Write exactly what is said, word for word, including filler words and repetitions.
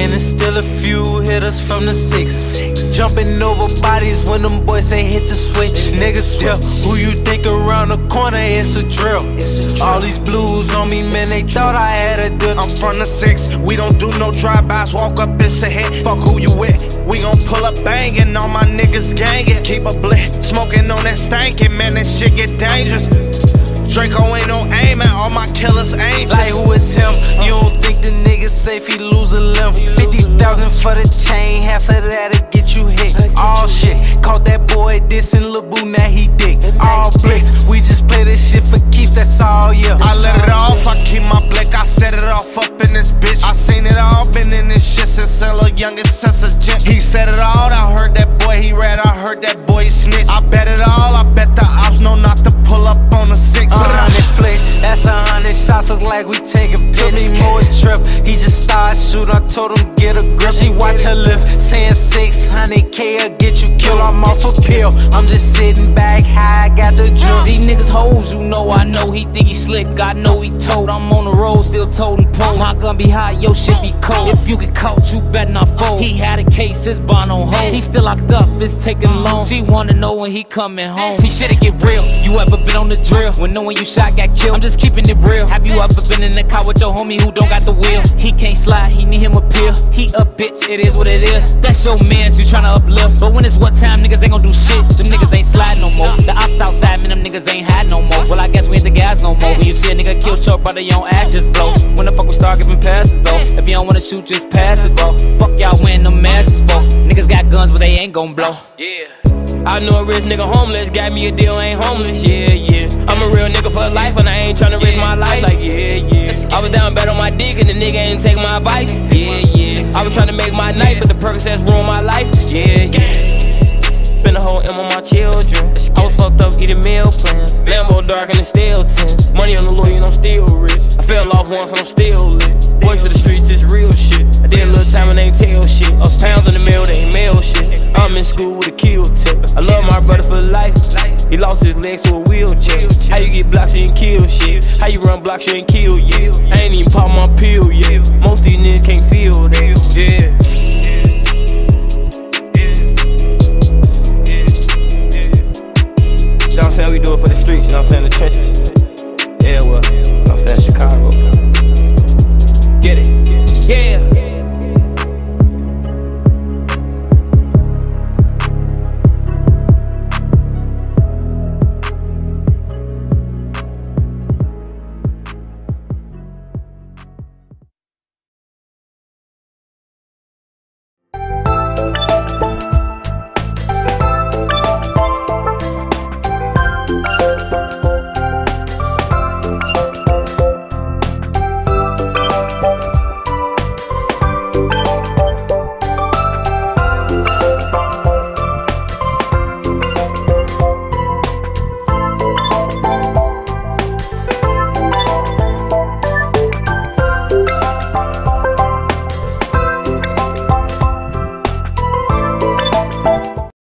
and it's still a few hitters from the six. Jumping over bodies when them boys say hit the switch. Niggas still, who you think around the corner, it's a drill. All these blues on me, man, they thought I had a deal. I'm from the six, we don't do no drive-bys, walk up, it's a hit. Fuck who you with, we gon' pull up bangin', all my niggas gangin'. Keep a blick, smokin' on that stankin', man, that shit get dangerous. Draco ain't no aimin', all my killers angels. Like who is him? You don't think the nigga safe, he lose a limb. Fifty thousand for the chain, half of that'll get you hit. All shit, caught that boy dissin' Lil Boo, now he dick. All blicks, we just play this shit for keeps, that's all, yeah. I let it off, I keep my blick, I set it off up in this bitch. I seen it all, been in this shit since a little youngest since a gent. He said it all, I heard that boy, he read, I heard that boy, he snitch. I bet it all, I bet the ops know not to pull up on the six. A hundred flicks, that's a hundred shots, look like we taking pics. Me more trip, he just started shooting, I told him get a grip. She watch her lips, saying six hundred K will get you killed. I'm off a pill, I'm just sitting back high, I got the drip. These niggas hoes, you know I know. He think he slick, I know he told. I'm on the road, still toting pole. My gun be high, your shit be cold. If you get caught, you better not fold. He had a case, his bond on hold. He still locked up, it's taking long. She wanna know when he coming home. See, shit'll get real. You ever been on the drill? When knowing you shot got killed, I'm just keeping it real. Have you ever been in the car with your homie who don't got the wheel? He can't slide, he need him a pill. He a bitch, it is what it is. That's your mans, you tryna uplift. But when it's what time, niggas ain't gon' do shit. Them niggas ain't slide no more. The ops outside, man, them niggas ain't hide no more. Well, I guess we ain't the guys no more. When you see a nigga kill your brother, your own ass just blow. When the fuck we start giving passes though? If you don't wanna shoot, just pass it, bro. Fuck y'all wearing them masses for. Niggas got guns, but they ain't gon' blow. Yeah. I know a rich nigga homeless, got me a deal, ain't homeless, yeah, yeah. I'm a real nigga for life, and I ain't tryna risk my life, like, yeah, yeah. I was down bad on my dick, and the nigga ain't take my advice, yeah, yeah. I was tryna make my night, but the Percocets ruined my life, yeah, yeah. Spend a whole M on my children. I was fucked up eating meal plans. Lambo dark and the steel tints. Money on the loyol, I'm still rich. I fell off once and I'm still lit. Voice of the streets, it's real shit. I did a little time and they ain't tell shit. Us pounds in the mail, they ain't mail shit. I'm in school with a kill tip. I love my brother for life. He lost his legs to a wheelchair. How you get blocks, you ain't kill shit. How you run blocks, you ain't kill yet. I ain't even pop my pill yet. Most of these niggas can't feel that, yeah. You know what I'm saying? We do it for the streets, you know what I'm saying? The trenches. Yeah, well.